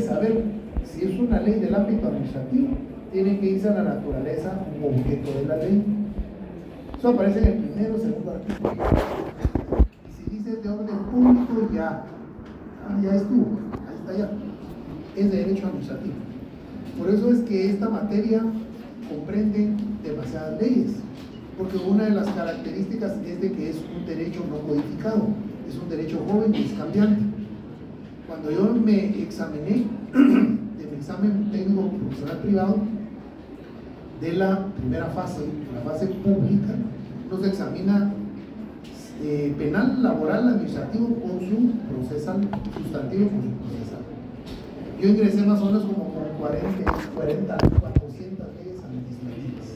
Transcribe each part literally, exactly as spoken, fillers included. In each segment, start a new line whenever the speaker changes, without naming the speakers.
saber si es una ley del ámbito administrativo, tiene que irse a la naturaleza u objeto de la ley. Eso aparece en el primero, segundo artículo. Y si dice de orden público, ya, ah, ya estuvo, ahí está ya. Es de derecho administrativo. Por eso es que esta materia comprende demasiadas leyes, porque una de las características es de que es un derecho no codificado, es un derecho joven y es cambiante. Cuando yo me examiné de mi examen técnico profesional privado, de la primera fase, la fase pública, nos examina eh, penal, laboral, administrativo con su procesal, sustantivo con su procesal. Yo ingresé más o menos como con cuarenta, cuarenta, cuatrocientas leyes administrativas.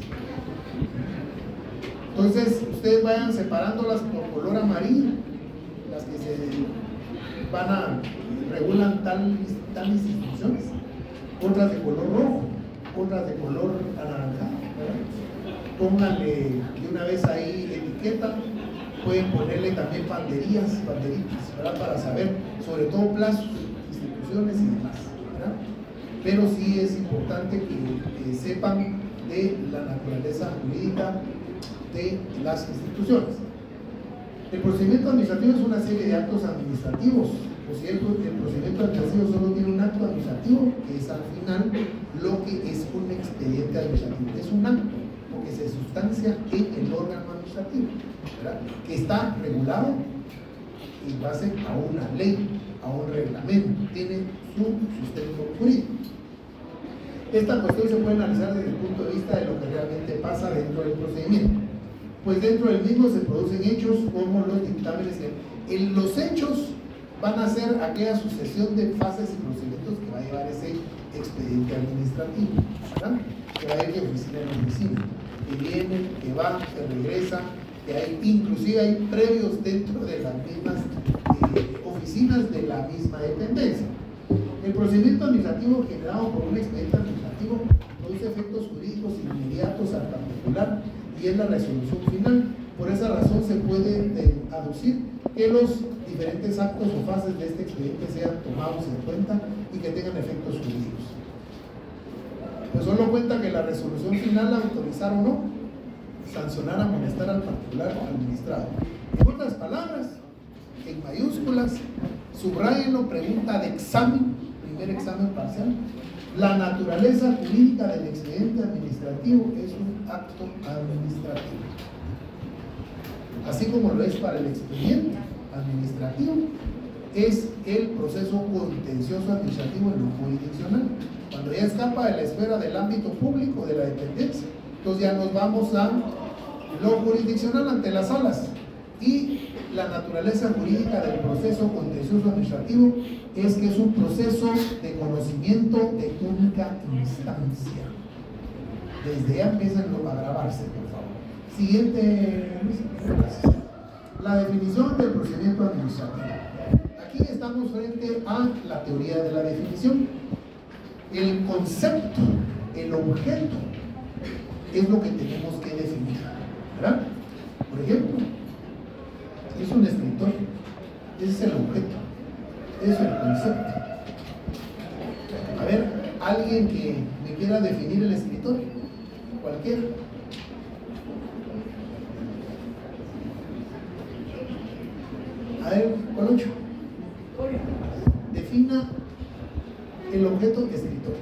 Entonces, ustedes vayan separándolas por color amarillo, las que se van a regulan tal, tales instituciones, otras de color rojo, otras de color anaranjado. Pónganle de una vez ahí etiqueta, pueden ponerle también banderías, banderitas, ¿verdad? Para saber, sobre todo plazos, instituciones y demás, ¿verdad? Pero sí es importante que, que sepan de la naturaleza jurídica de las instituciones. El procedimiento administrativo es una serie de actos administrativos. Por cierto, el procedimiento administrativo solo tiene un acto administrativo, que es al final lo que es un expediente administrativo. Es un acto, porque se sustancia en el órgano administrativo, ¿verdad? Que está regulado en base a una ley, a un reglamento, tiene su sustento jurídico. Esta cuestión se puede analizar desde el punto de vista de lo que realmente pasa dentro del procedimiento. Pues dentro del mismo se producen hechos como los dictámenes. En los hechos van a ser aquella sucesión de fases y procedimientos que va a llevar ese expediente administrativo, ¿verdad? Que va a ir de oficina en oficina, que viene, que va, que regresa, que hay, inclusive hay previos dentro de las mismas eh, oficinas de la misma dependencia. El procedimiento administrativo generado por un expediente administrativo produce efectos jurídicos inmediatos al particular y es la resolución final. Por esa razón se puede aducir que los diferentes actos o fases de este expediente sean tomados en cuenta y que tengan efectos jurídicos. Pues solo cuenta que la resolución final, autorizar o no, sancionar, amonestar al particular o administrado. En otras palabras, en mayúsculas, subrayenlo, pregunta de examen, primer examen parcial. La naturaleza jurídica del expediente administrativo es un acto administrativo. Así como lo es para el expediente administrativo, es el proceso contencioso administrativo en lo jurisdiccional. Cuando ya escapa de la esfera del ámbito público de la dependencia, entonces ya nos vamos a lo jurisdiccional ante las salas. Y la naturaleza jurídica del proceso contencioso administrativo es que es un proceso de conocimiento de única instancia. Desde ya empiezan a grabarse, por favor. Siguiente. Gracias. La definición del procedimiento administrativo. Aquí estamos frente a la teoría de la definición. El concepto, el objeto, es lo que tenemos que definir, ¿verdad? Por ejemplo, es un escritor, ese es el objeto, ese es el concepto. A ver, alguien que me quiera definir el escritor, cualquiera. A ver, Colocho, defina el objeto escritor.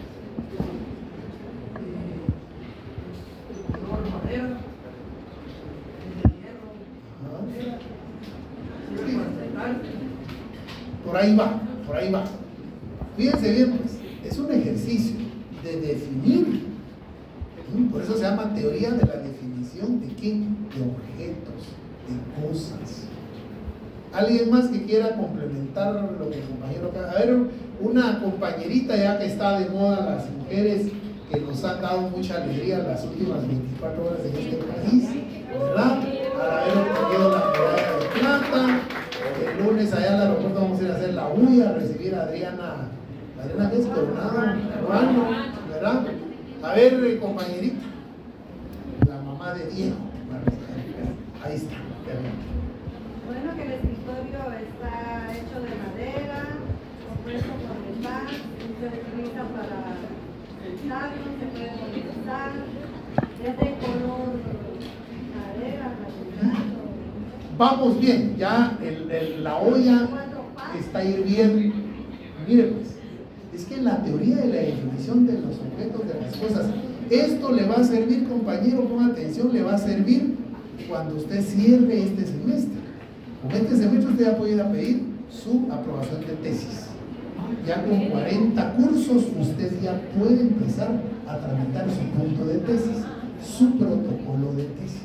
Por ahí va, por ahí va. Fíjense bien, pues, es un ejercicio de definir. Por eso se llama teoría de la definición de qué, de objetos, de cosas. ¿Alguien más que quiera complementar lo que el compañero acá? A ver, una compañerita, ya que está de moda las mujeres que nos han dado mucha alegría las últimas veinticuatro horas en este país, ¿verdad? Al haber obtenido la medalla de plata. El lunes allá al aeropuerto vamos a ir a hacer la bulla, a recibir a Adriana, Adriana que es Coronado, Urbano, ¿verdad? A ver, compañerita, la mamá de Diego, ahí está.
Bueno, que el escritorio está hecho de madera, compuesto por metal, se utiliza para sentarnos, se puede utilizar, es de color madera, madera.
Vamos bien, ya el, el, la olla está hirviendo. Mire pues, es que la teoría de la definición de los objetos de las cosas, esto le va a servir, compañero, con atención, le va a servir cuando usted cierre este semestre. Con este semestre usted ya puede ir a pedir su aprobación de tesis. Ya con cuarenta cursos usted ya puede empezar a tramitar su punto de tesis, su protocolo de tesis.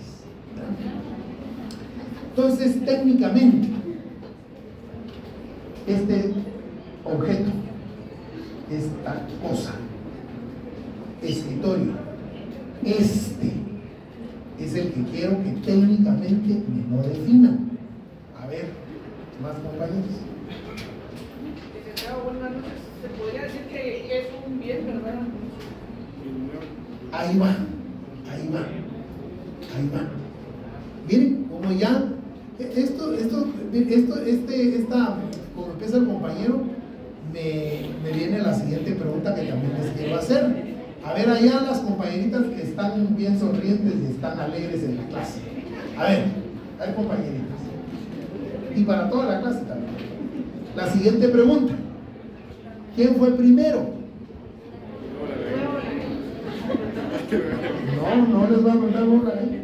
Entonces, técnicamente, este objeto, esta cosa, escritorio, este es el que quiero que técnicamente me lo definan. A ver, más compañeros.
Licenciado, buenas noches. ¿Se podría decir que es un bien, verdad?
Ahí va, ahí va, ahí va. Miren, como ya, esto, esto, esto, este, esta, como empieza el compañero, me, me viene la siguiente pregunta que también les quiero hacer. A ver, allá las compañeritas que están bien sonrientes y están alegres en la clase. A ver, hay compañeritas. Y para toda la clase también. La siguiente pregunta. ¿Quién fue primero? No, no les va a mandar bola, ¿eh?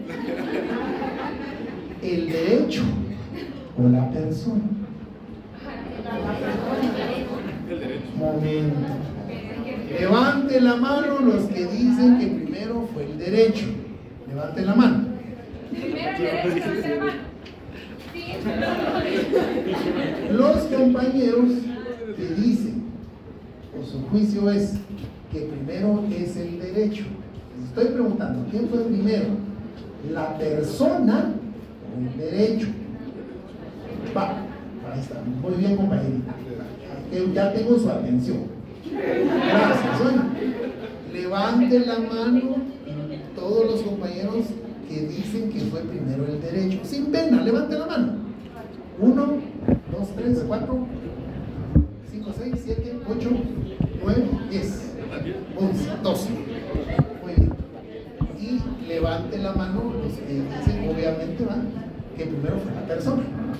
¿El derecho o la persona? Momento. Levante la mano los que dicen que primero fue el derecho. Levante la mano.
Primero el derecho, levante la mano. Sí.
Los compañeros que dicen, o su juicio es que primero es el derecho. Les estoy preguntando, ¿quién fue primero? ¿La persona o el derecho? Va, ahí está. Muy bien, compañerita. Ya tengo su atención. Gracias. Oye, levante la mano todos los compañeros que dicen que fue primero el derecho. Sin pena, levante la mano. Uno, dos, tres, cuatro, cinco, seis, siete, ocho, nueve, diez, once, doce. Muy bien. Y levante la mano los que dicen, obviamente, van, que primero fue la persona.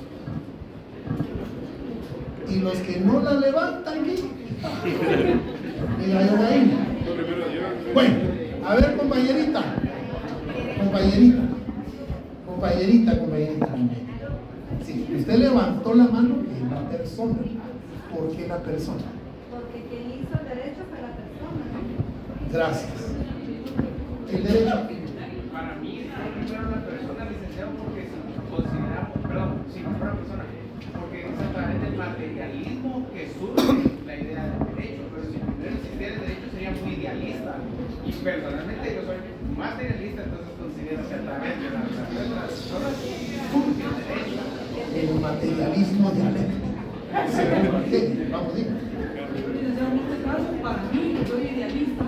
Y los que no la levantan, ¿qué? Mira, yo ahí. Bueno, a ver, compañerita. Compañerita. Compañerita, compañerita. Sí, usted levantó la mano en la persona. ¿Por qué la persona?
Porque quien hizo el derecho fue la persona.
Gracias. El derecho.
Para mí, fue primero la persona, licenciado, porque si consideramos, perdón, si no fue la persona, porque es a través del materialismo que surge la idea del derecho, pero si primero existiera el derecho sería muy idealista. Y personalmente yo soy materialista, entonces considero que a través de la relación de las personas surge el derecho.
El materialismo dialéctico. ¿Según qué? Vamos, diga.
En este caso, para mí, que soy idealista,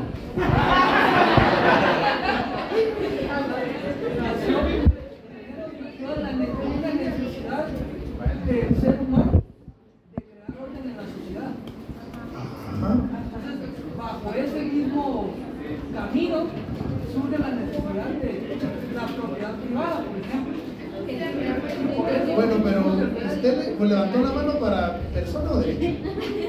la necesidad del ser humano de crear orden en la sociedad. Entonces, bajo ese mismo camino surge la necesidad de la propiedad privada, por ejemplo.
Bueno, pero usted le, pues, levantó la mano para persona o derecho.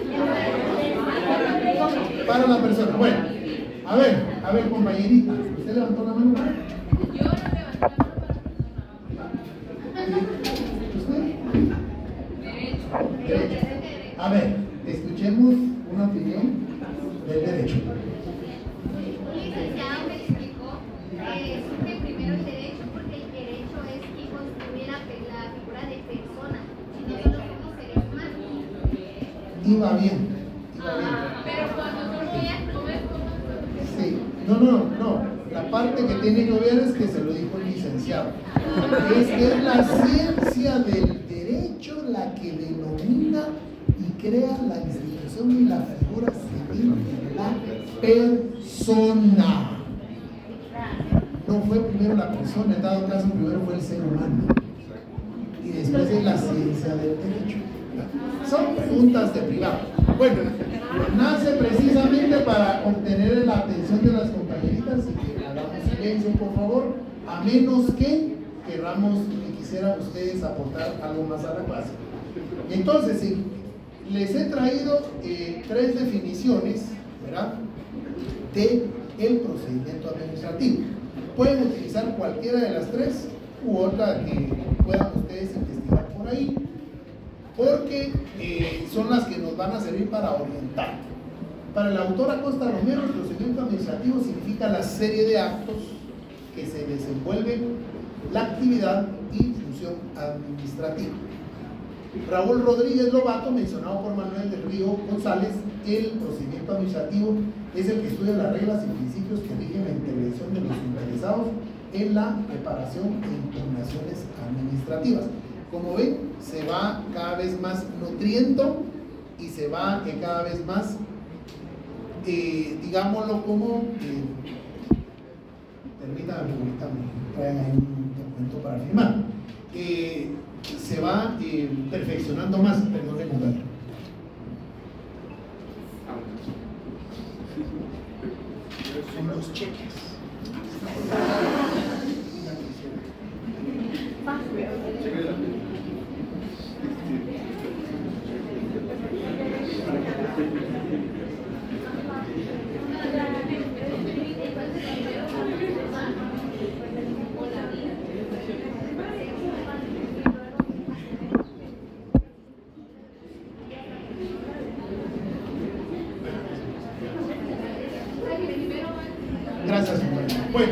Para la persona. Bueno, a ver, a ver, compañerita, ¿usted levantó la mano para?
Yo no levanté la mano para la persona.
¿Usted?
Derecho.
Derecho. A ver, escuchemos una opinión del derecho.
Un licenciado me explicó que surge primero el derecho porque el derecho es quien construye la, la figura de persona, si nosotros somos seres humanos.
Iba bien, iba bien.
Pero cuando tú lo veas, no ves cómo.
Sí, no, no, no. La parte que tiene que ver es que se lo dijo el licenciado. Es que es la ciencia del derecho la que denomina y crea la institución y la figura civil de la persona. No fue primero la persona, en dado caso primero fue el ser humano. Y después es la ciencia del derecho. Son preguntas de privado. Bueno, nace precisamente para obtener la atención de las compañeritas y que hagamos silencio, por favor, a menos que queramos, que quisieran ustedes aportar algo más a la clase. Entonces, sí, les he traído eh, tres definiciones, ¿verdad?, de el procedimiento administrativo. Pueden utilizar cualquiera de las tres u otra que puedan ustedes investigar por ahí, porque eh, son las que nos van a servir para orientar. Para el autor Acosta Romero, el procedimiento administrativo significa la serie de actos que se desenvuelven la actividad y función administrativa. Raúl Rodríguez Lobato, mencionado por Manuel del Río González, el procedimiento administrativo es el que estudia las reglas y principios que rigen la intervención de los interesados en la preparación e impugnaciones administrativas. Como ven, se va cada vez más nutriendo y se va eh, cada vez más, eh, digámoslo como, eh, permítanme, ahorita me traen ahí un documento para firmar, eh, se va eh, perfeccionando más, perdón, compañero. Son los cheques. Gracias, compañero. Bueno,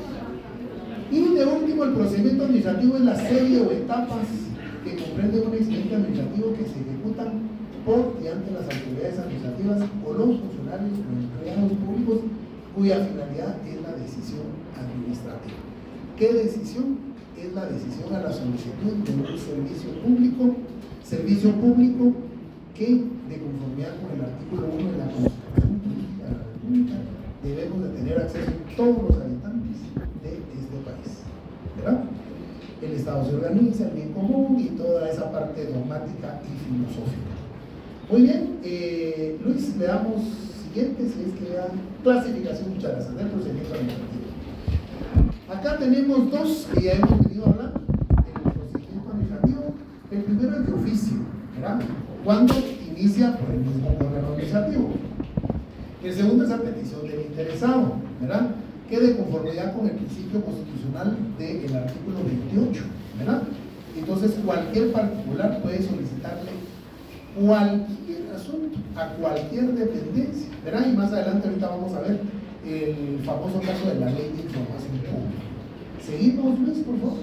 y de último, el procedimiento administrativo es la serie o etapas que comprende un expediente administrativo que se ejecutan por y ante las autoridades administrativas o los funcionarios o empleados públicos cuya finalidad es la decisión administrativa. ¿Qué decisión? Es la decisión a la solicitud de un servicio público, servicio público que, de conformidad con el artículo uno de la Constitución Política de la República, debemos de tener acceso todos los habitantes de este país, ¿verdad? El Estado se organiza, el bien común y toda esa parte dogmática y filosófica. Muy bien, eh, Luis, le damos siguiente, si es que da clasificación, muchas gracias, del procedimiento administrativo. Acá tenemos dos que ya hemos venido hablando del procedimiento administrativo. El primero es de oficio, ¿verdad?, cuando inicia por el mismo órgano administrativo. El segundo es a petición del interesado, ¿verdad?, que de conformidad con el principio constitucional del artículo veintiocho, ¿verdad? Entonces, cualquier particular puede solicitarle cualquier asunto a cualquier dependencia, ¿verdad? Y más adelante, ahorita vamos a ver el famoso caso de la ley de información pública. Seguimos, Luis, por favor.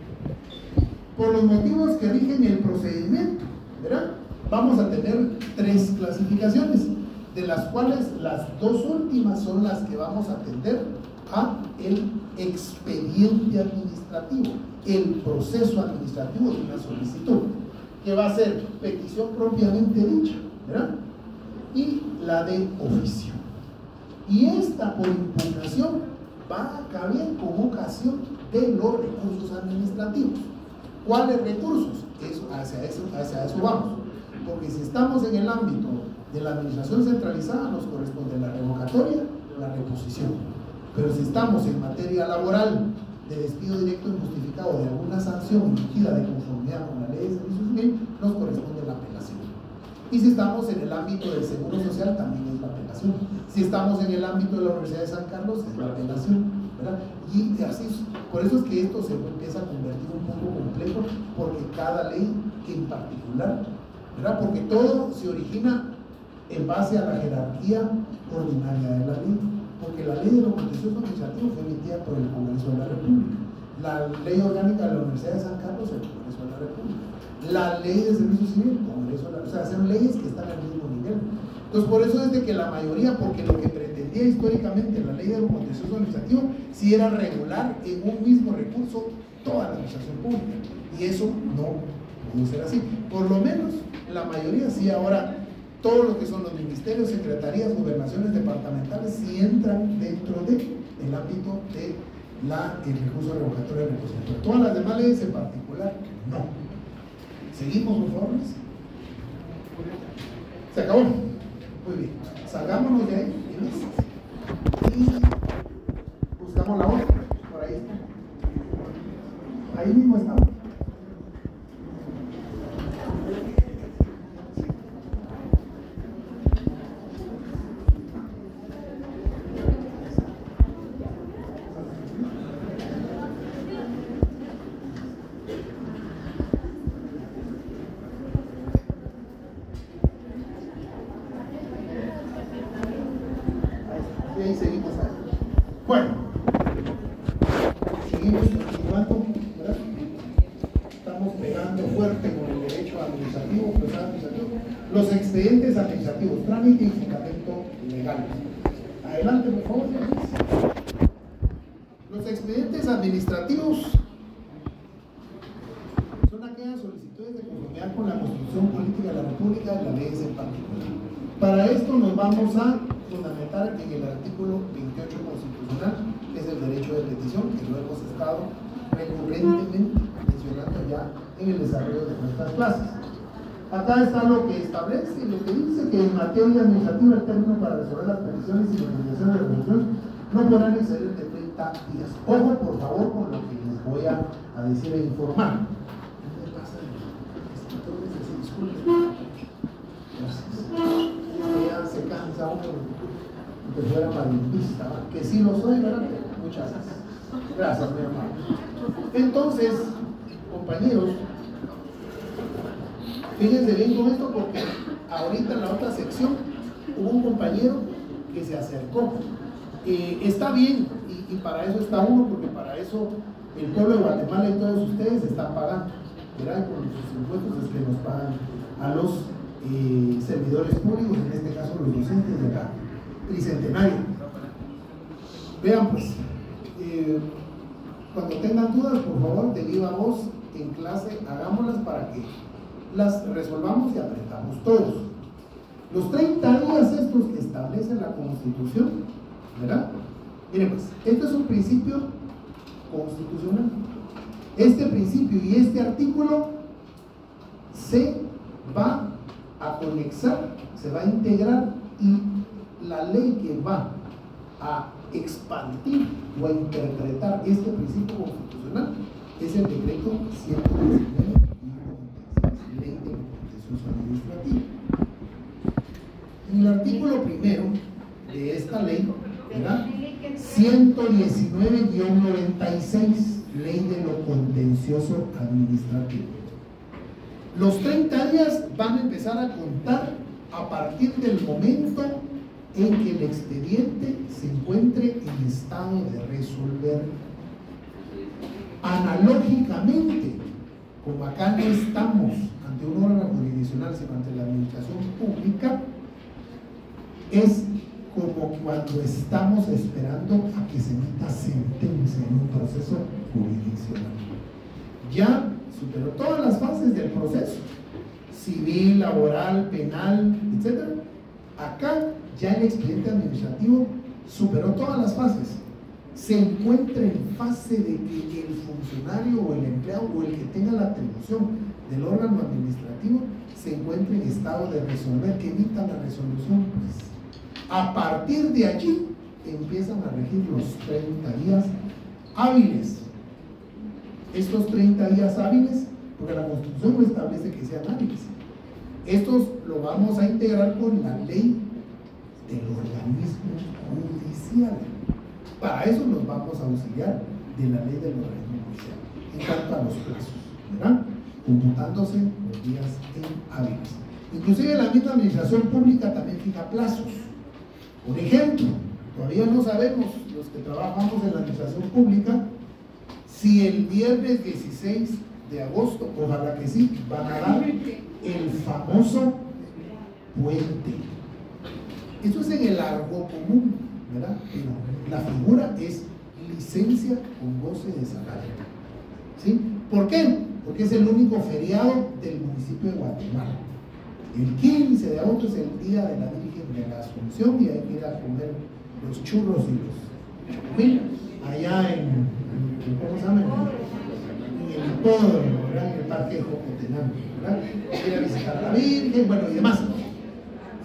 Por los motivos que rigen el procedimiento, ¿verdad?, vamos a tener tres clasificaciones, de las cuales las dos últimas son las que vamos a atender a el expediente administrativo, el proceso administrativo de una solicitud, que va a ser petición propiamente dicha, ¿verdad?, y la de oficio. Y esta, por impugnación, va a caber como ocasión de los recursos administrativos. ¿Cuáles recursos? Eso, hacia, eso, hacia eso vamos. Porque si estamos en el ámbito de la administración centralizada, nos corresponde la revocatoria, la reposición. Pero si estamos en materia laboral, de despido directo injustificado de alguna sanción emitida de conformidad con la ley de servicio civil, nos corresponde la apelación. Y si estamos en el ámbito del seguro social, también es la apelación. Si estamos en el ámbito de la Universidad de San Carlos, es la apelación, ¿verdad? Y así, por eso es que esto se empieza a convertir un poco complejo, porque cada ley en particular, ¿verdad?, porque todo se origina en base a la jerarquía ordinaria de la ley, porque la ley de lo contencioso administrativo fue emitida por el Congreso de la República, la ley orgánica de la Universidad de San Carlos, el Congreso de la República, la ley de servicio civil, el Congreso de la República, o sea, son leyes que están al mismo nivel. Entonces, por eso es de que la mayoría, porque lo que pretendía históricamente la ley de lo contencioso administrativo, sí era regular en un mismo recurso toda la administración pública, y eso no pudo ser así. Por lo menos, la mayoría sí. Ahora, todo lo que son los ministerios, secretarías, gobernaciones departamentales, sí entran dentro del ámbito de la, el recurso revocatorio de reposición. Todas las demás leyes en particular, no. Seguimos, por favor. Se acabó. Muy bien, salgámonos de ahí y buscamos la otra. Por ahí está. Ahí mismo estamos. Y ahí seguimos ahí. Bueno, seguimos continuando, ¿verdad? Estamos pegando fuerte con el derecho administrativo, procesal administrativo, los expedientes administrativos, trámite y fundamento legal. Adelante, por favor. Los expedientes administrativos son aquellas solicitudes de conformidad con la Constitución Política de la República y las leyes en particular. Para esto nos vamos a fundamentar en el artículo veintiocho constitucional, que es el derecho de petición, que lo hemos estado recurrentemente mencionando ya en el desarrollo de nuestras clases. Acá está lo que establece, lo que dice que en materia administrativa el término para resolver las peticiones y notificaciones de resolución no podrán exceder de treinta días. Ojo, por favor, con lo que les voy a, a decir e informar. ¿Qué me pasa? Disculpen. Gracias. Ya se cansa uno que fuera marimbista, que sí lo soy, ¿verdad? Muchas gracias. Gracias, mi hermano. Entonces, compañeros, fíjense bien con esto porque ahorita en la otra sección hubo un compañero que se acercó. Eh, está bien, y, y para eso está uno, porque para eso el pueblo de Guatemala y todos ustedes están pagando, ¿verdad? Con sus impuestos es que nos pagan a los eh, servidores públicos, en este caso los docentes de la Tricentenario. Vean pues, eh, cuando tengan dudas, por favor, de viva voz en clase, hagámoslas para que las resolvamos y aprendamos todos. Los treinta días estos que establece la Constitución, ¿verdad? Miren pues, este es un principio constitucional. Este principio y este artículo se va a conexar, se va a integrar, y la ley que va a expandir o a interpretar este principio constitucional es el decreto ciento diecinueve y ley de contencioso administrativo. En el artículo primero de esta ley, ¿verdad? ciento diecinueve guión noventa y seis, ley de lo contencioso administrativo. Los treinta días van a empezar a contar a partir del momento en que el expediente se encuentre en estado de resolver. Analógicamente, como acá no estamos ante un órgano jurisdiccional, sino ante la administración pública, es como cuando estamos esperando a que se emita sentencia en un proceso jurisdiccional. Ya superó todas las fases del proceso, civil, laboral, penal, etcétera. Acá ya el expediente administrativo superó todas las fases. Se encuentra en fase de que el funcionario o el empleado o el que tenga la atribución del órgano administrativo se encuentre en estado de resolver, que emita la resolución. Pues, a partir de allí empiezan a regir los treinta días hábiles. Estos treinta días hábiles, porque la Constitución no establece que sean hábiles, estos lo vamos a integrar con la ley del organismo judicial. Para eso nos vamos a auxiliar de la ley del organismo judicial en cuanto a los plazos, ¿verdad? Computándose los días en hábiles. Inclusive la misma administración pública también fija plazos. Por ejemplo, todavía no sabemos, los que trabajamos en la administración pública, si el viernes dieciséis de agosto, ojalá que sí, van a dar el famoso puente. Esto es en el argot común, ¿verdad? Pero la figura es licencia con goce de salario. ¿Sí? ¿Por qué? Porque es el único feriado del municipio de Guatemala. El quince de agosto es el día de la Virgen de la Asunción y hay que ir a comer los churros y los chocomil allá en, en, ¿cómo se llama? En el hipódromo, ¿verdad? En el parque de Jocotenango, ¿verdad? Ir a visitar a la Virgen, bueno, y demás.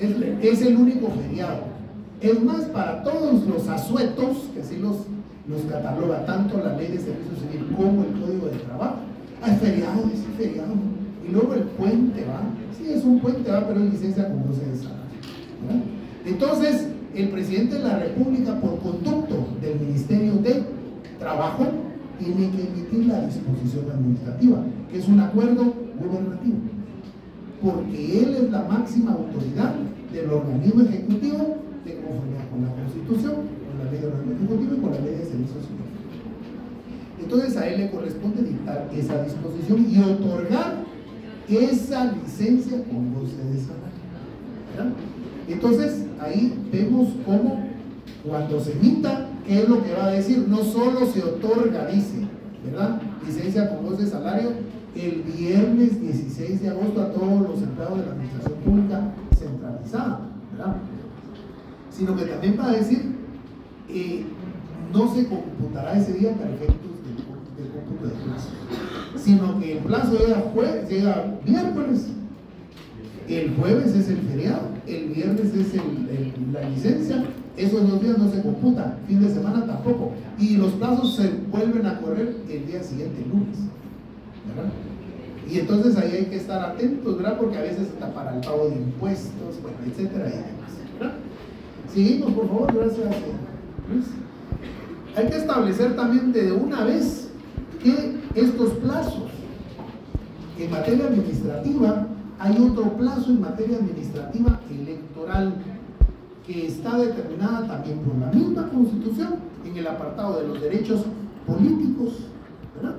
Es, es el único feriado. Es más, para todos los asuetos, que así los, los cataloga tanto la ley de servicio civil como el código de trabajo, hay feriado, es feriado. Y luego el puente va, sí es un puente va, pero es licencia con goce de salario, ¿verdad? Entonces, el presidente de la República, por conducto del Ministerio de Trabajo, tiene que emitir la disposición administrativa, que es un acuerdo gubernativo, porque él es la máxima autoridad del organismo ejecutivo de conformidad con la Constitución, con la ley de organismo ejecutivo y con la ley de servicio civil. Entonces a él le corresponde dictar esa disposición y otorgar esa licencia con goce de salario, ¿verdad? Entonces ahí vemos cómo cuando se emita, ¿qué es lo que va a decir? No solo se otorga, dice, ¿verdad?, licencia con goce de salario el viernes dieciséis de agosto a todos los empleados de la administración pública centralizada, ¿verdad?, sino que también va a decir eh, no se computará ese día para efectos del, del cómputo de plazo, sino que el plazo llega, jueves, llega miércoles, el jueves es el feriado, el viernes es el, el, la licencia, esos dos días no se computan, fin de semana tampoco, y los plazos se vuelven a correr el día siguiente, el lunes, ¿verdad? Y entonces ahí hay que estar atentos, ¿verdad? Porque a veces está para el pago de impuestos, bueno, etcétera, y demás, ¿verdad? Seguimos, por favor, gracias, Luis. Hay que establecer también de una vez que estos plazos en materia administrativa, hay otro plazo en materia administrativa electoral que está determinada también por la misma Constitución en el apartado de los derechos políticos, ¿verdad?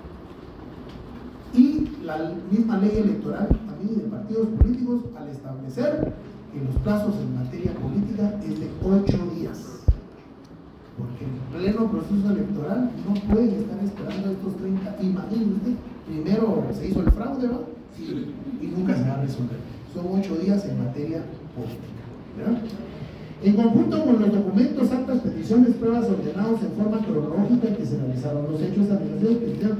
Y la misma ley electoral también de partidos políticos, al establecer que los plazos en materia política es de ocho días, porque en pleno proceso electoral no pueden estar esperando estos treinta. Imagínense, primero se hizo el fraude, ¿no? Sí, y nunca se va a resolver. Son ocho días en materia política, ¿verdad? En conjunto con los documentos, actas, peticiones, pruebas ordenados en forma cronológica que se realizaron los hechos administrativos, petición.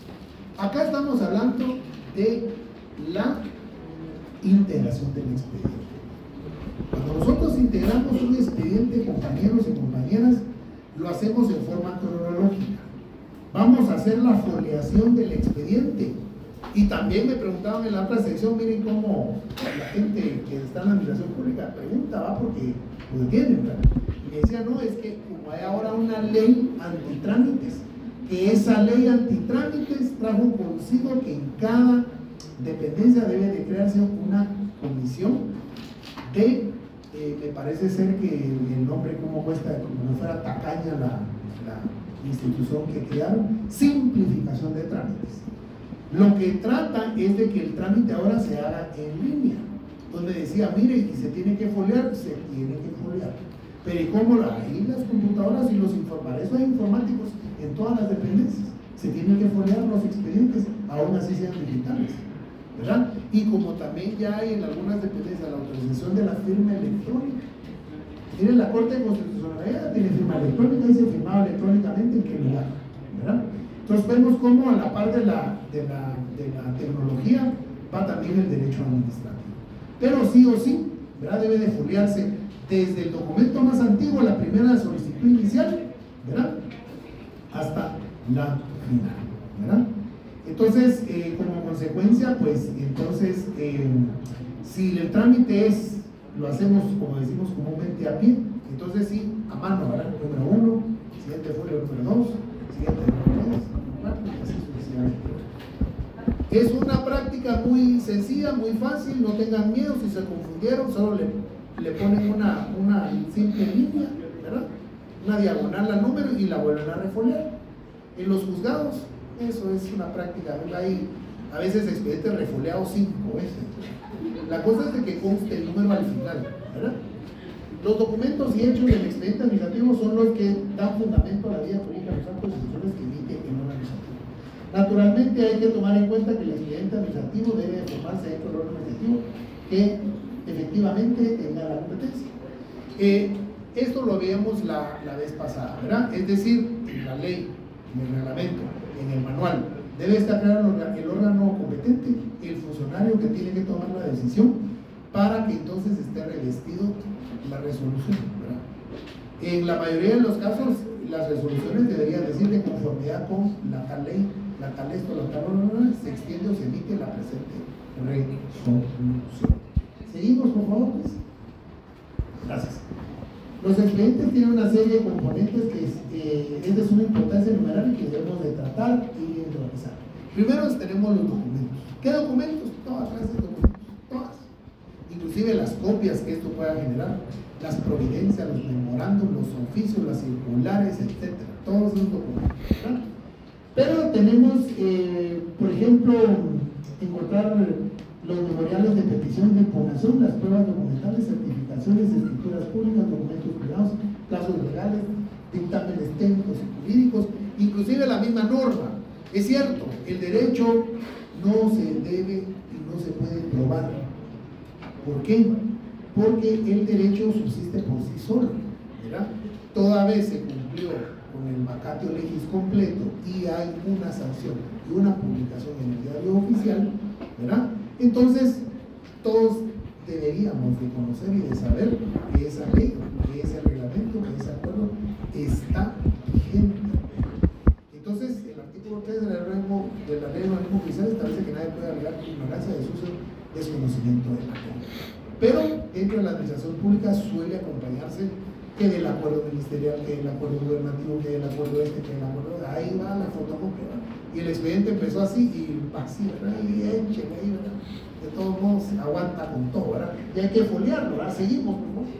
Acá estamos hablando de la integración del expediente. Cuando nosotros integramos un expediente, compañeros y compañeras, lo hacemos en forma cronológica. Vamos a hacer la foliación del expediente. Y también me preguntaban en la otra sección, miren cómo la gente que está en la administración pública pregunta, ¿va? Porque lo tienen, ¿verdad? Y me decía, no, es que como hay ahora una ley antitrámites, que esa ley antitrámites trajo consigo que en cada dependencia debe de crearse una comisión de, eh, me parece ser que el nombre como cuesta, como fuera tacaña la, la institución que crearon, simplificación de trámites. Lo que trata es de que el trámite ahora se haga en línea, donde decía, mire, y se tiene que foliar, se tiene que foliar. Pero ¿y cómo? Ahí las computadoras y los informáticos, hay informáticos en todas las dependencias, se tienen que foliar los expedientes, aún así sean digitales, ¿verdad? Y como también ya hay en algunas dependencias la autorización de la firma electrónica. Miren, la Corte de Constitucionalidad tiene firma electrónica, dice firmado electrónicamente en qué lugar, ¿verdad? Entonces vemos cómo a la par de la, de, la, de la tecnología va también el derecho administrativo. Pero sí o sí, ¿verdad?, debe de foliarse desde el documento más antiguo, la primera solicitud inicial, ¿verdad?, hasta la final, ¿verdad? Entonces, eh, como consecuencia, pues, entonces, eh, si el trámite es, lo hacemos, como decimos comúnmente, a pie, entonces sí, a mano, ¿verdad? Número uno, siguiente folio número dos, siguiente número tres, y así sucesivamente. Es una práctica muy sencilla, muy fácil, no tengan miedo si se confundieron, solo le, le ponen una, una simple línea, ¿verdad?, una diagonal al número y la vuelven a refoliar. En los juzgados, eso es una práctica, hay a veces expedientes refoliados cinco veces. La cosa es de que conste el número al final, ¿verdad? Los documentos y hechos del expediente administrativo son los que dan fundamento a la vía jurídica, los actos y decisiones que emite el órgano administrativo. Naturalmente hay que tomar en cuenta que el expediente administrativo debe formarse dentro del órgano administrativo que efectivamente tenga la competencia. Eh, esto lo veíamos la, la vez pasada, ¿verdad? Es decir, en la ley, en el reglamento, en el manual, debe estar claro el órgano competente, el funcionario que tiene que tomar la decisión para que entonces esté revestido la resolución, ¿verdad? En la mayoría de los casos, las resoluciones deberían decir de conformidad con la tal ley, la tal esto, la tal no, se extiende o se emite la presente resolución. Seguimos, por favor, pues. Gracias. Los expedientes tienen una serie de componentes que es, eh, es de suma importancia enumerar y que debemos de tratar y revisar. Primero tenemos los documentos. ¿Qué documentos? Todas clases de documentos, todas. Inclusive las copias que esto pueda generar, las providencias, los memorándum, los oficios, las circulares, etcétera. Todos esos documentos, ¿verdad? Pero tenemos, eh, por ejemplo, encontrar los memoriales de petición de impugnación, las pruebas documentales, certificaciones, escrituras públicas, documentos privados, plazos legales, dictámenes técnicos y jurídicos, inclusive la misma norma. Es cierto, el derecho no se debe y no se puede probar. ¿Por qué? Porque el derecho subsiste por sí solo, ¿verdad? Toda vez se cumplió con el vacatio legis completo y hay una sanción y una publicación en el diario oficial, ¿verdad? Entonces, todos deberíamos de conocer y de saber que esa ley, que ese reglamento, que ese acuerdo está vigente. Entonces, el artículo tres de la ley de la ley de organismos oficiales establece que nadie puede alegar ignorancia, desuso, desconocimiento de la ley. Pero dentro de la administración pública suele acompañarse que del acuerdo ministerial, que del acuerdo gubernativo, que del acuerdo este, que del acuerdo, ahí va la fotocopia, ¿verdad? Y el expediente empezó así y así, ¿verdad? Y échale ahí, ¿verdad? De todos modos se aguanta con todo, ¿verdad? Y hay que foliarlo, ¿verdad? Seguimos, por favor.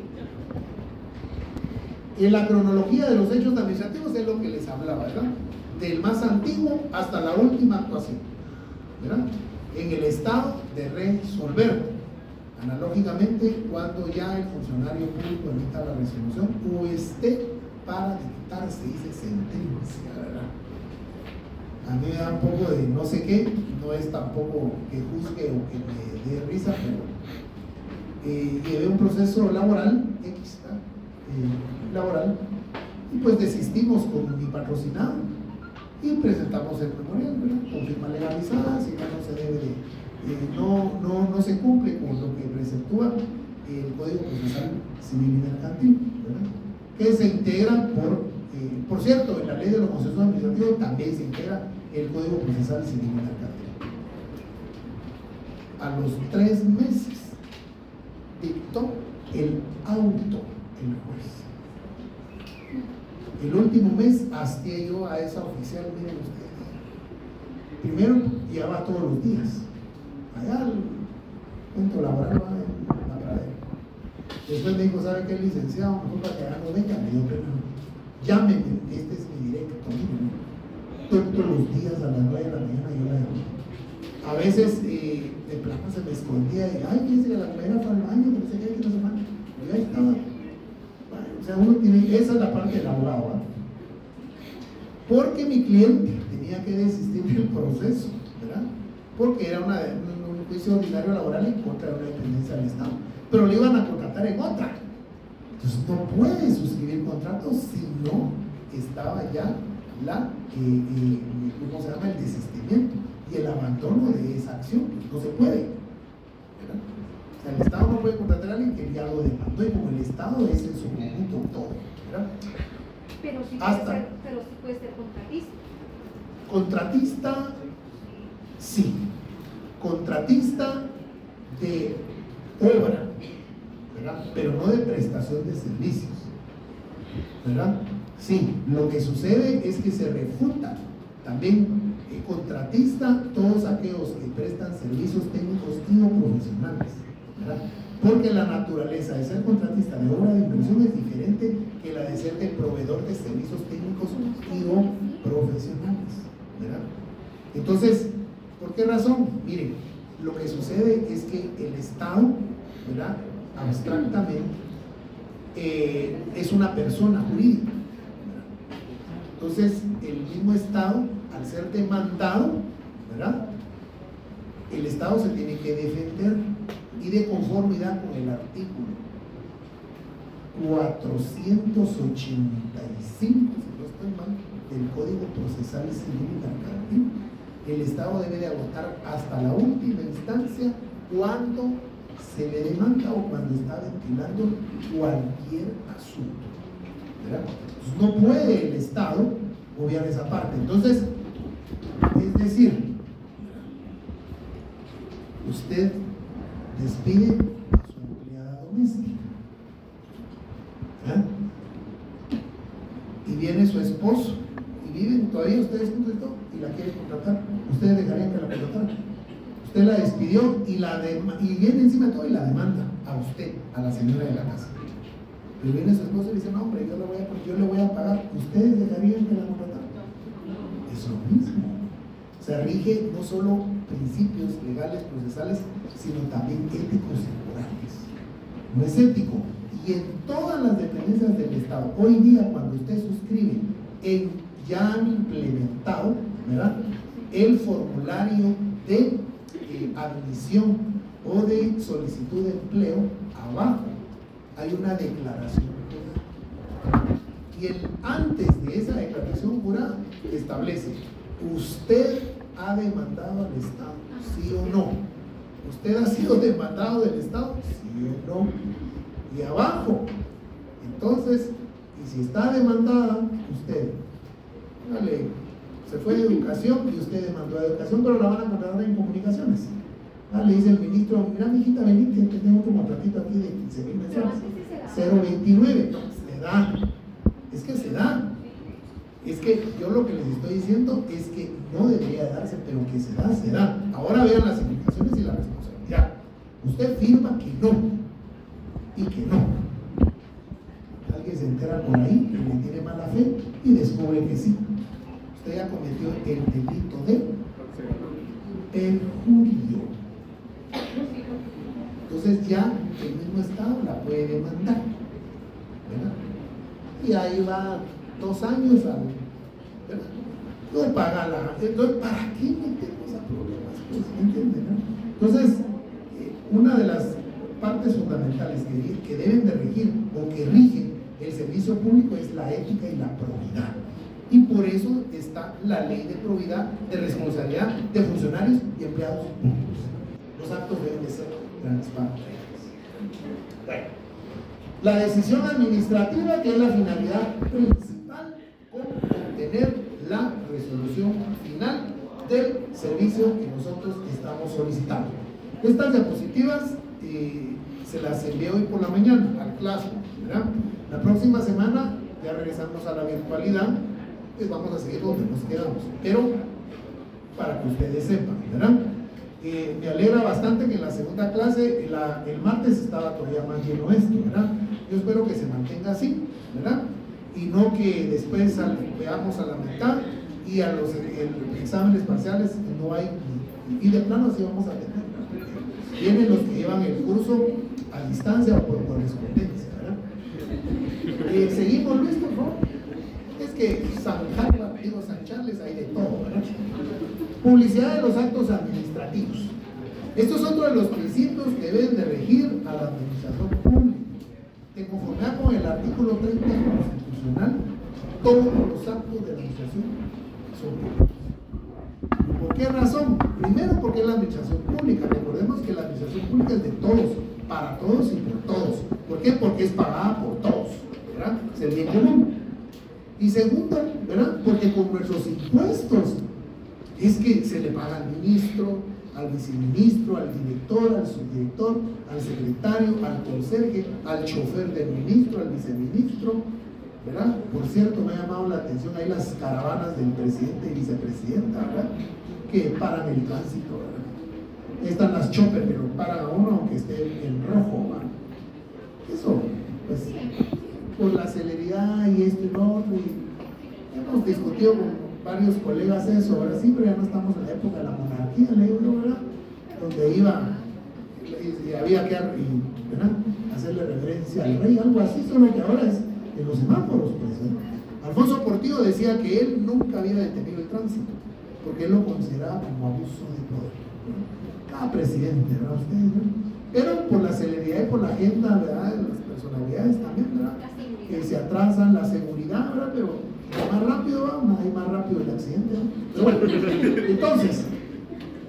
En la cronología de los hechos administrativos es lo que les hablaba, ¿verdad? Del más antiguo hasta la última actuación, ¿verdad? En el estado de resolver. Analógicamente, cuando ya el funcionario público emita la resolución o esté para dictar, se dice sentencia, ¿verdad? A mí me da un poco de no sé qué, no es tampoco que juzgue o que me dé risa, pero eh, llevé un proceso laboral, X, eh, laboral, y pues desistimos con mi patrocinado y presentamos el memorial, ¿verdad? Con firma legalizada, si ya no se debe de. Eh, no, no, no se cumple con lo que preceptúa el Código Procesal Civil y Mercantil, ¿verdad? Que se integra por, eh, por cierto, en la ley de los procesos administrativos también se integra el Código Procesal Civil y Mercantil. A los tres meses dictó el auto el juez. El último mes hastié yo a esa oficial, miren ustedes. Primero llevaba todos los días. Allá el punto laboral va en la pradera. Después me dijo, ¿sabe qué, licenciado? Mejor para que allá no venga, me dio pena. Llámeme, este es mi directo, miren. Todos los días a las nueve de la mañana yo la llamé. A veces eh, de plano se me escondía y, ay, fíjese que la mujer fue al baño, que no sé qué, que no sé más. Yo ahí estaba. Bueno, o sea, uno tiene, esa es la parte del abogado, ¿verdad? Porque mi cliente tenía que desistir del proceso, ¿verdad? Porque era una, un, un juicio ordinario laboral en contra de una dependencia del Estado, pero le iban a contratar en otra. Entonces no puede suscribir contratos si no estaba ya la, eh, eh, ¿cómo se llama? El desistimiento y el abandono de esa acción. Pues no se puede, ¿verdad? O sea, el Estado no puede contratar a alguien que ya lo demandó, y como el Estado es en su conjunto todo, ¿verdad?
Pero sí,
Hasta,
puede ser, pero sí puede ser contratista.
Contratista, sí. Contratista de obra, ¿verdad? Pero no de prestación de servicios, ¿verdad? Sí, lo que sucede es que se refuta también el contratista, todos aquellos que prestan servicios técnicos y no profesionales, ¿verdad? Porque la naturaleza de ser contratista de obra de inversión es diferente que la de ser de proveedor de servicios técnicos y no profesionales, ¿verdad? Entonces, ¿por qué razón? Miren, lo que sucede es que el Estado, ¿verdad? Abstractamente, eh, es una persona jurídica, ¿verdad? Entonces, el mismo Estado, al ser demandado, ¿verdad? El Estado se tiene que defender, y de conformidad con el artículo cuatrocientos ochenta y cinco, si no estoy mal, del Código Procesal Civil y Mercantil, el Estado debe de agotar hasta la última instancia cuando se le demanda o cuando está ventilando cualquier asunto, ¿verdad? Entonces, no puede el Estado obviar esa parte. Entonces, es decir, usted despide a su empleada doméstica, ¿verdad? Y viene su esposo y viven todavía ustedes juntos y todo, y la quiere contratar. Ustedes dejarían que la contratara. Usted la despidió y, la de, y viene encima de todo y la demanda a usted, a la señora de la casa. Pero viene su esposo y dice, no hombre, yo le voy a, yo le voy a pagar. ¿Ustedes dejarían que la contratara? Es lo mismo. Se rige no solo principios legales, procesales, sino también éticos y morales. No es ético. Y en todas las dependencias del Estado, hoy día cuando usted suscribe, en, ya han implementado, ¿verdad?, el formulario de eh, admisión o de solicitud de empleo, abajo hay una declaración. Y el, antes de esa declaración jurada establece, usted ha demandado al Estado, sí o no. Usted ha sido demandado del Estado, sí o no. Y abajo, entonces, y si está demandada, usted, dale, se fue de educación y usted demandó a educación, pero la van a contratar en comunicaciones. Ah, le dice el ministro, mira mijita, venite, que tengo un contratito aquí de quince mil mensuales. cero veintinueve, no, se da. Es que se da. Es que yo lo que les estoy diciendo es que no debería darse, pero que se da, se da. Ahora vean las implicaciones y la responsabilidad. Usted firma que no y que no. Alguien se entera por ahí que le tiene mala fe y descubre que sí. Usted ya cometió el delito de perjurio. Entonces ya el mismo Estado la puede demandar, ¿verdad? Y ahí va dos años al, ¿verdad? No paga la, entonces, ¿para qué metemos a problemas? Pues, ¿entienden? ¿No? Entonces, eh, una de las partes fundamentales que, que deben de regir o que rigen el servicio público es la ética y la probidad. Y por eso está la ley de probidad, de responsabilidad de funcionarios y empleados públicos. Los actos deben de ser transparentes. Bueno, la decisión administrativa, que es la finalidad principal, con obtener la resolución final del servicio que nosotros estamos solicitando. Estas diapositivas eh, se las envié hoy por la mañana al Classroom, ¿verdad? La próxima semana ya regresamos a la virtualidad, pues vamos a seguir donde nos quedamos, pero para que ustedes sepan, ¿verdad? Eh, me alegra bastante que en la segunda clase, la, el martes estaba todavía más lleno esto, ¿verdad? Yo espero que se mantenga así, ¿verdad? Y no que después al, veamos a la mitad y a los el, exámenes parciales no hay, y de plano así vamos a tener. Vienen los que llevan el curso a distancia o por correspondencia, ¿verdad? Eh, seguimos, Luis, por favor. Es que San Carlos, digo San Charles, hay de todo, ¿verdad? Publicidad de los actos administrativos. Estos son otro de los principios que deben de regir a la administración pública. De conformidad con el artículo treinta constitucional, todos los actos de la administración son públicos. ¿Por qué razón? Primero, porque es la administración pública. Recordemos que la administración pública es de todos, para todos y por todos. ¿Por qué? Porque es pagada por todos, ¿verdad? Es el bien común. Y segundo, ¿verdad? Porque con nuestros impuestos es que se le paga al ministro, al viceministro, al director, al subdirector, al secretario, al conserje, al chofer del ministro, al viceministro, ¿verdad? Por cierto, me ha llamado la atención ahí las caravanas del presidente y vicepresidenta, ¿verdad? Que paran el tránsito, ¿verdad? Están las chopper que lo paran a uno aunque esté en rojo, ¿verdad? Eso, pues, por la celeridad y esto y lo otro, y hemos discutido con varios colegas eso, ¿verdad? Sí, pero ya no estamos en la época de la monarquía, le digo, ¿verdad? Donde iba y, y había que y, ¿verdad? hacerle reverencia al rey, algo así, solo que ahora es en los semáforos, pues, ¿verdad? Alfonso Portillo decía que él nunca había detenido el tránsito, porque él lo consideraba como abuso de poder. Cada presidente, ¿verdad? Ustedes, ¿verdad? Pero por la celeridad y por la agenda, ¿verdad? Las personalidades también, ¿verdad? Que se atrasan, la seguridad, ¿verdad? Pero más rápido va, más, más rápido el accidente, ¿no? Pero bueno, entonces,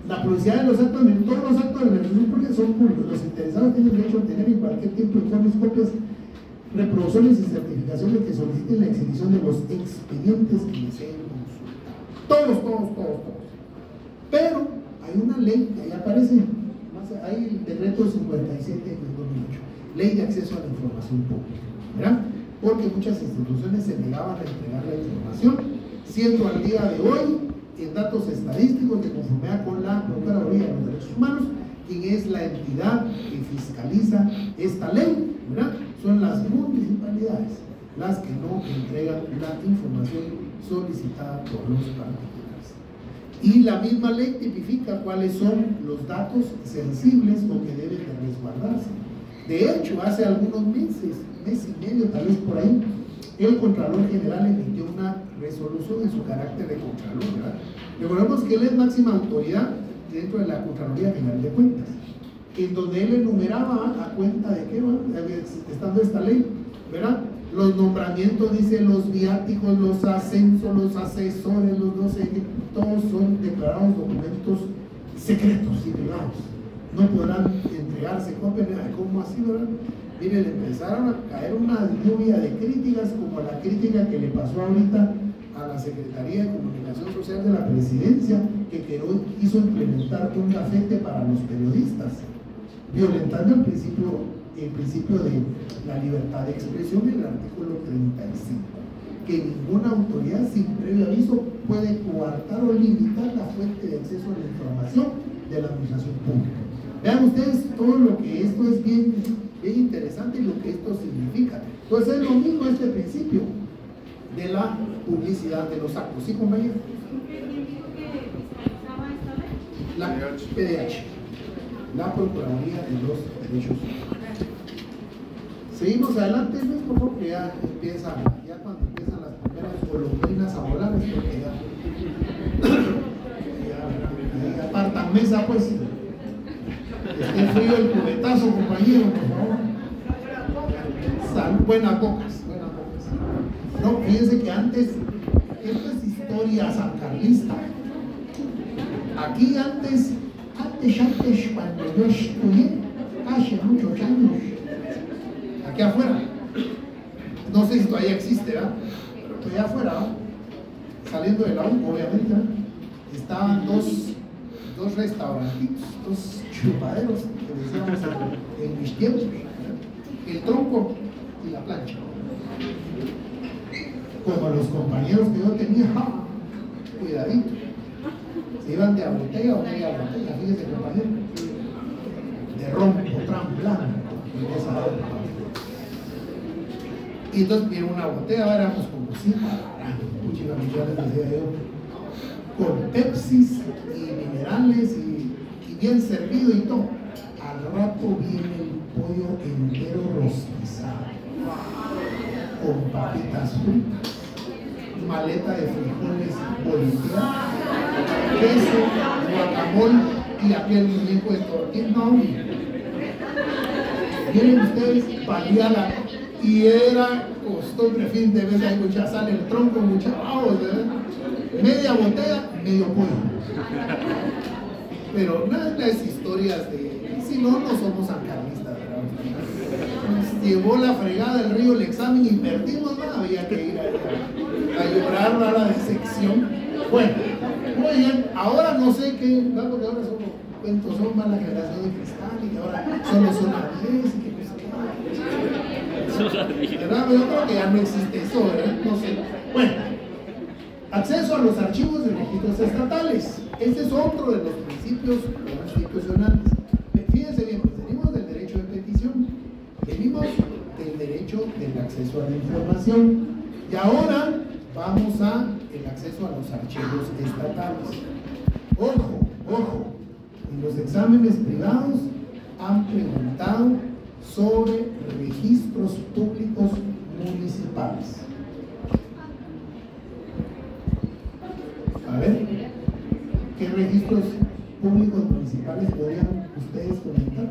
La publicidad de los actos, todos los actos de administración pública son públicos. Los interesados tienen derecho a obtener en cualquier tiempo informes, copias, reproducciones y certificaciones que soliciten la exhibición de los expedientes que deseen consultar. Todos, todos, todos, todos. Pero hay una ley que ahí aparece, hay el decreto cincuenta y siete de dos mil ocho, ley de acceso a la información pública, ¿verdad? Porque muchas instituciones se negaban a entregar la información, siendo al día de hoy en datos estadísticos de conformidad con la Procuraduría de los Derechos Humanos, quien es la entidad que fiscaliza esta ley, ¿verdad? Son las municipalidades las que no entregan la información solicitada por los particulares. Y la misma ley tipifica cuáles son los datos sensibles o que deben de resguardarse. De hecho, hace algunos meses, mes y medio, tal vez por ahí, el Contralor General emitió una resolución en su carácter de Contralor, ¿verdad? Recordemos que él es máxima autoridad dentro de la Contraloría General de Cuentas, en donde él enumeraba a cuenta de qué va, estando esta ley, ¿verdad? Los nombramientos, dice, los viáticos, los ascensos, los asesores, los no sé qué, todos son declarados documentos secretos y privados. No podrán entregarse copias, ¿cómo así, verdad? Mire, le empezaron a caer una lluvia de críticas, como la crítica que le pasó ahorita a la Secretaría de Comunicación Social de la Presidencia, que quiso implementar un gafete para los periodistas, violentando el principio, el principio de la libertad de expresión en el artículo treinta y cinco, que ninguna autoridad sin previo aviso puede coartar o limitar la fuente de acceso a la información de la administración pública. Vean ustedes todo lo que esto es bien, bien interesante y lo que esto significa. Entonces es lo mismo este principio de la publicidad de los actos. ¿Sí, compañero? La P D H, la Procuraduría de los Derechos Humanos. Seguimos adelante, ¿no? Porque ya empieza, ya cuando empiezan las primeras golondrinas a volar, es porque ya, ya, ya apartan mesa, pues. Esté frío el cubetazo, compañero, por favor. Sal, buenas pocas, buenas pocas. No, fíjense que antes, esto es historia sancarlista. Aquí antes, antes, antes, cuando yo estudié, hace muchos años, aquí afuera, no sé si todavía existe, ¿verdad? Pero allá afuera, ¿verdad? Saliendo de la U, obviamente, ¿verdad? Estaban dos, dos restaurantitos, dos chupaderos que decíamos en mis tiempos, el tronco y la plancha. Como los compañeros que yo tenía, ¡ja! Cuidadito, se iban de a botella o media botella, fíjese, compañero, de ron, tran blanco, en esa época. Y entonces vieron una botella, éramos como cinco, puchiga millones, decía yo, con pepsis y minerales y bien servido y todo. Al rato viene el pollo entero rostizado, con papitas fritas, maleta de frijoles volteados, queso, guacamole y aquel muñeco de tortilla. No, miren ustedes, paliada. Y era costumbre, fin de vez, hay mucha sal, el tronco, mucha vamos, ¿verdad? Media botella, medio pollo. Pero nada, las historias de, si no, no somos sancarlistas, ¿verdad? Nos llevó la fregada del río el examen y perdimos, no había que ir a, a llorar a la disección. Bueno, muy bien, ahora no sé qué, ¿verdad? Porque ahora somos cuentos, son más la generación de cristal y que ahora solo son a diez y que no sé qué. ¿Verdad? Yo creo que ya no existe eso, ¿verdad? No sé. Bueno, acceso a los archivos de registros estatales. Este es otro de los principios constitucionales. Fíjense bien, pues venimos del derecho de petición, venimos del derecho del acceso a la información y ahora vamos a el acceso a los archivos estatales. Ojo, ojo, en los exámenes privados han preguntado sobre registros públicos municipales. A ver, ¿qué registros públicos municipales podrían ustedes comentar?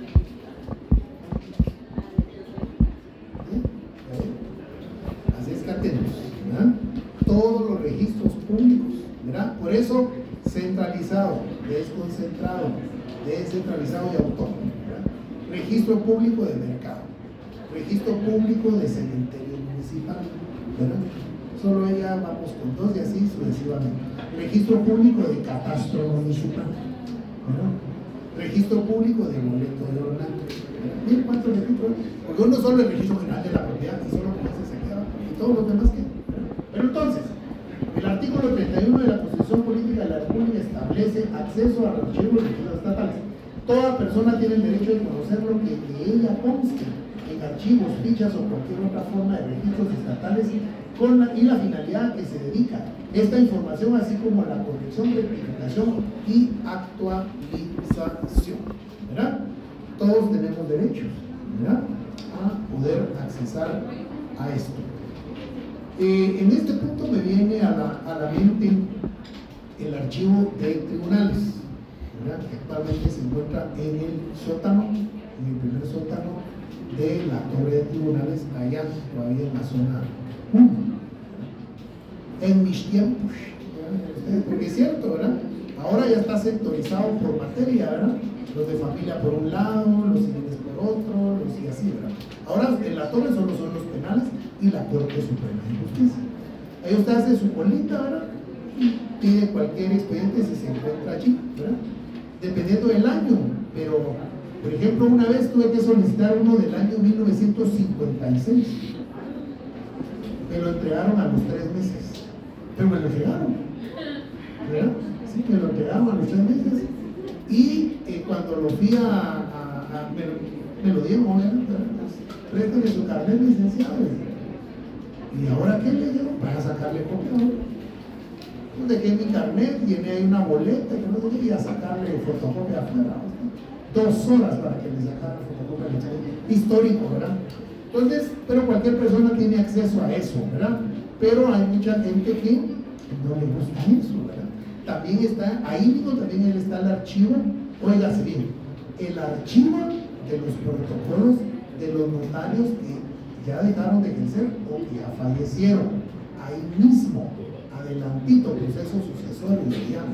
¿Eh? Así es que atentos, ¿verdad? Todos los registros públicos, ¿verdad? Por eso, centralizado. desconcentrado, descentralizado y autónomo, ¿verdad? Registro público de mercado, registro público de cementerio municipal, ¿verdad? Solo ella vamos con dos y así sucesivamente. Registro público de catastro municipal, ¿verdad? Registro público de boleto de ornato. Miren cuántos registros, porque uno solo el registro general de la propiedad y solo con ese se queda y todos los demás quedan. Pero entonces, el artículo treinta y uno de la Constitución Política de la República establece acceso a los archivos de registros estatales. Toda persona tiene el derecho de conocer lo que de ella conste en archivos, fichas o cualquier otra forma de registros estatales con la, y la finalidad a que se dedica esta información, así como la corrección, rectificación y actualización, ¿verdad? Todos tenemos derechos, ¿verdad?, a poder accesar a esto. Eh, en este punto me viene a la, a la mente el archivo de tribunales, ¿verdad?, que actualmente se encuentra en el sótano, en el primer sótano de la torre de tribunales, allá todavía en la zona uno. En mis tiempos, ¿verdad?, porque es cierto, ¿verdad?, ahora ya está sectorizado por materia, ¿verdad?, los de familia por un lado, los civiles por otro, los y así, ¿verdad? Ahora en la torre solo son los penales y la Corte Suprema de Justicia. Ahí usted hace su colita, ¿verdad?, y pide cualquier expediente si se encuentra allí, ¿verdad?, dependiendo del año. Pero, por ejemplo, una vez tuve que solicitar uno del año mil novecientos cincuenta y seis. Me lo entregaron a los tres meses. Pero me lo entregaron, ¿verdad? Sí, me lo entregaron a los tres meses. Y eh, cuando lo fui a, a, a me, lo, me lo dieron, obviamente, préstame su carnet licenciado. ¿Y ahora qué le dieron? Para sacarle copia. Pues dejé mi carnet, llené ahí una boleta y no sé qué, y a sacarle fotocopia afuera. Dos horas para que le sacara fotocopia al carnet. Histórico, ¿verdad? Entonces, pero cualquier persona tiene acceso a eso, ¿verdad? Pero hay mucha gente que no le gusta eso, ¿verdad? También está, ahí mismo también está el archivo, óigase bien, el archivo de los protocolos de los notarios que ya dejaron de ejercer o que ya fallecieron. Ahí mismo, adelantito, proceso sucesorio, se llama.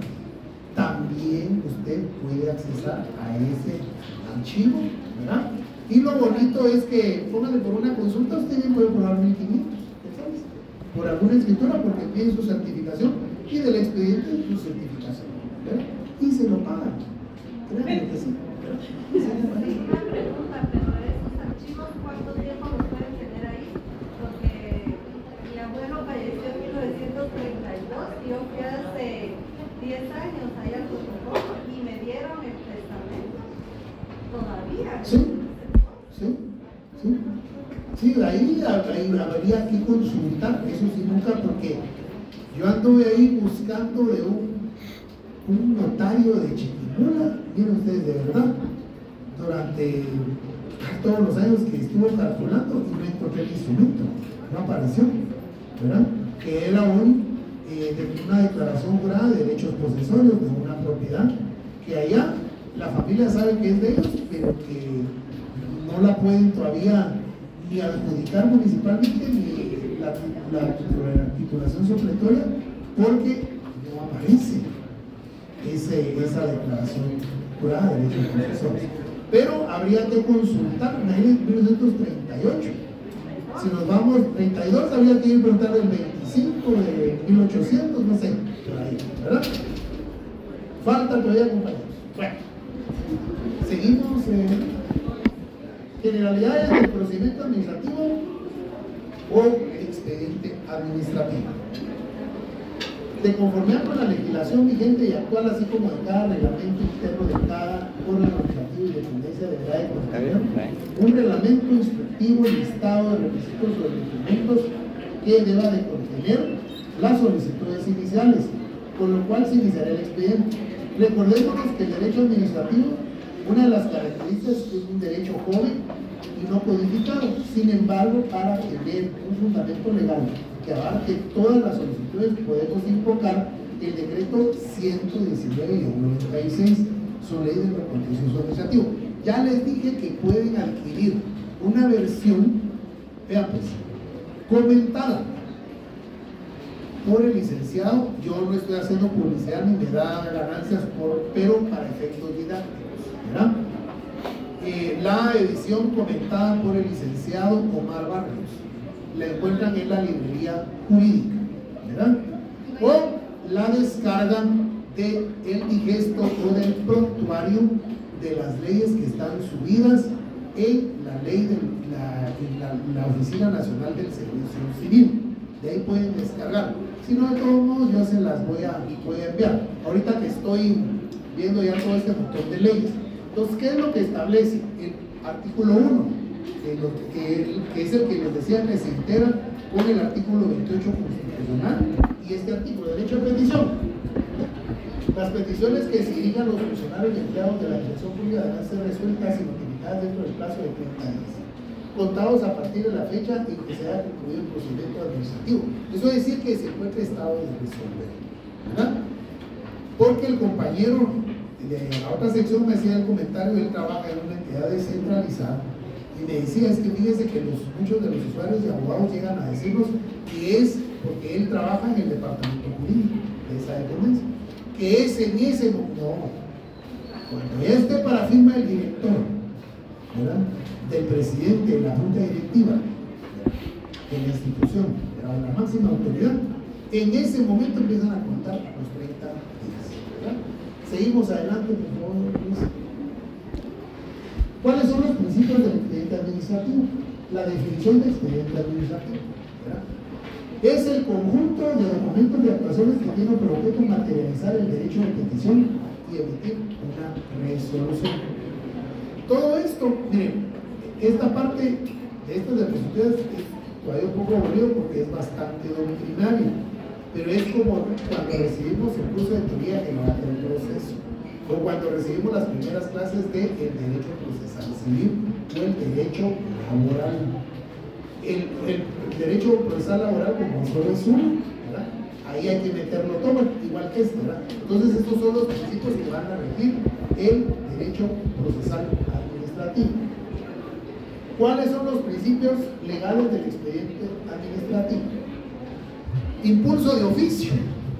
También usted puede accesar a ese archivo, ¿verdad? Y lo bonito es que, póngale por una consulta, usted bien puede cobrar mil quinientos, ¿sabes?, por alguna escritura, porque pide su certificación y del expediente su certificación, ¿verdad?, y se lo pagan. Créanme que sí, ¿verdad?
Sí, una pregunta, pero esos archivos, ¿cuánto tiempo los pueden tener ahí? Porque mi abuelo falleció en mil novecientos treinta y dos y yo fui hace diez años ahí al protocolo y me dieron el testamento todavía.
Sí, sí, sí. Sí, ahí, ahí habría que consultar, eso sí, nunca, porque yo anduve ahí buscando de un, un notario de Chiquimula, miren ustedes, de verdad, durante todos los años que estuvo calculando y no encontré el instrumento, no apareció, ¿verdad?, que era un, eh, de una declaración jurada de derechos posesorios de una propiedad, que allá la familia sabe que es de ellos, pero que no la pueden todavía ni adjudicar municipalmente ni la, la, la titulación supletoria, porque no aparece ese, esa declaración jurada de derechos posesorios. Pero habría que consultar, en mil novecientos treinta y ocho. Si nos vamos treinta y dos, habría que ir a preguntar el veinticinco de mil ochocientos, no sé, por ahí, ¿verdad? Falta todavía, compañeros. Bueno, seguimos. Eh, generalidades del procedimiento administrativo o expediente administrativo. De conformidad con la legislación vigente y actual, así como de cada reglamento interno de cada órgano administrativo y dependencia, deberá de contener un reglamento instructivo listado de requisitos o documentos que deba de contener las solicitudes iniciales, con lo cual se iniciará el expediente. Recordémonos que el derecho administrativo, una de las características es que es un derecho joven y no codificado. Sin embargo, para tener un fundamento legal que abarque todas las solicitudes, podemos invocar el decreto ciento diecinueve noventa y seis, su ley de contencioso administrativo. Ya les dije que pueden adquirir una versión, vean pues, comentada por el licenciado. Yo no estoy haciendo publicidad ni me da ganancias, por, pero para efectos didácticos, ¿verdad? Eh, la edición comentada por el licenciado Omar Barrios la encuentran en la librería jurídica, ¿verdad? O la descargan del digesto o del prontuario de las leyes que están subidas en la ley de la, en la, la Oficina Nacional del Servicio Civil. De ahí pueden descargar. Si no, de todos modos, yo se las voy a, voy a enviar. Ahorita que estoy viendo ya todo este montón de leyes. Entonces, ¿qué es lo que establece? El artículo uno, que, lo, que, que es el que les decía que se integra con el artículo veintiocho constitucional y este artículo, derecho a petición. Las peticiones que se dirijan a los funcionarios y empleados de la Administración Pública deberán ser resueltas y notificadas dentro del plazo de treinta días, contados a partir de la fecha en que se haya concluido el procedimiento administrativo. Eso es decir que se encuentre estado de resolver, ¿verdad? Porque el compañero de la otra sección me hacía el comentario, él trabaja en una entidad descentralizada y me decía, es que fíjese que los, muchos de los usuarios y abogados llegan a decirnos que es porque él trabaja en el departamento jurídico de esa dependencia, que es en ese momento, no, cuando ya esté para firma del director, ¿verdad?, del presidente de la junta directiva de la institución, de la máxima autoridad, en ese momento empiezan a contar los treinta días, ¿verdad? Seguimos adelante, por favor, Luis. ¿Cuáles son los principios del expediente administrativo? La definición de expediente administrativo, ¿verdad? Es el conjunto de documentos y actuaciones que tienen por objeto materializar el derecho de petición y emitir una resolución. Todo esto, miren, esta parte de estas diapositivas es todavía un poco aburrido porque es bastante doctrinario, pero es como cuando recibimos el curso de teoría general del proceso, o cuando recibimos las primeras clases de el derecho procesal civil o el derecho laboral. El, el, el derecho procesal laboral, como solo es uno, ¿verdad?, ahí hay que meterlo todo, igual que este, ¿verdad? Entonces estos son los principios que van a regir el derecho procesal administrativo. ¿Cuáles son los principios legales del expediente administrativo? Impulso de oficio,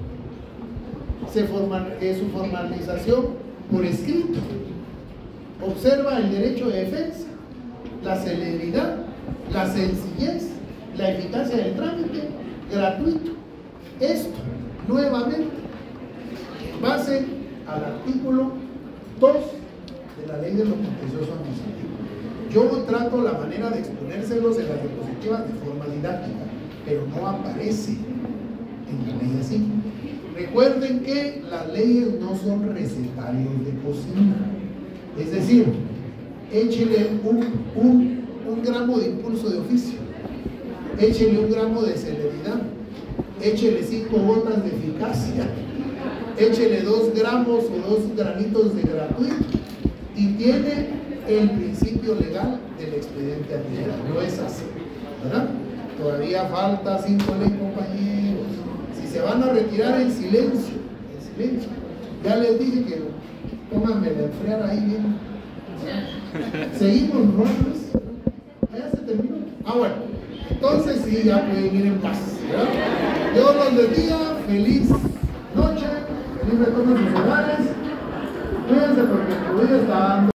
se forma, es su formalización por escrito, observa el derecho de defensa, la celeridad, la sencillez, la eficacia del trámite, gratuito. Esto, nuevamente, en base al artículo dos de la ley de lo contencioso administrativo. Yo trato la manera de exponérselos en las diapositivas de forma didáctica, pero no aparece en la ley así. Recuerden que las leyes no son recetarios de cocina. Es decir, échele un, un, un gramo de impulso de oficio, échele un gramo de celeridad, échele cinco gotas de eficacia, échele dos gramos o dos granitos de gratuito y tiene el principio legal del expediente administrativo. No es así, ¿verdad? Todavía falta cinco leyes, compañeros. Si se van a retirar en silencio, en silencio. Ya les dije que pónganme de enfriar ahí bien. Seguimos, ¿no? Ya se terminó. Ah, bueno. Entonces sí, ya pueden ir en paz, ¿verdad? Dios los bendiga. Feliz noche. Feliz retorno a sus hogares. Cuídense porque el COVID está dando.